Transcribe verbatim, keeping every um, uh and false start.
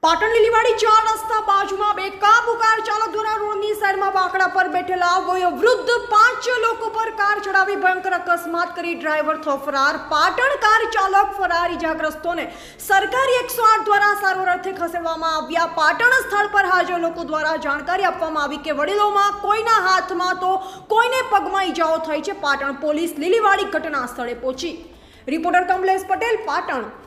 પાટણ લીલીવાડી ચાર રસ્તા બાજુમાં બેકાબુ કાર ચાલક દ્વારા રોડની સાઈડમાં બાકડા પર બેઠેલા વયોવૃદ્ધ પાંચ લોકો પર કાર ચડાવી ભયંકર અકસ્માત કરી ડ્રાઈવર થયો ફરાર। પાટણ કાર ચાલક ફરાર ઇજાગ્રસ્તોને સરકારી એકસો આઠ દ્વારા સારવાર અર્થે ખસેડવામાં આવ્યા। પાટણ સ્થળ પર હાજર લોકો દ્વારા જાણકારી આપવામાં આવી કે વડીલોમાં કોઈના હાથમાં તો કોઈને પગમાં ઈજાઓ થઈ છે। પાટણ પોલીસ લીલીવાડી ઘટના સ્થળે પહોંચી। રિપોર્ટર કમલેશ પટેલ, પાટણ।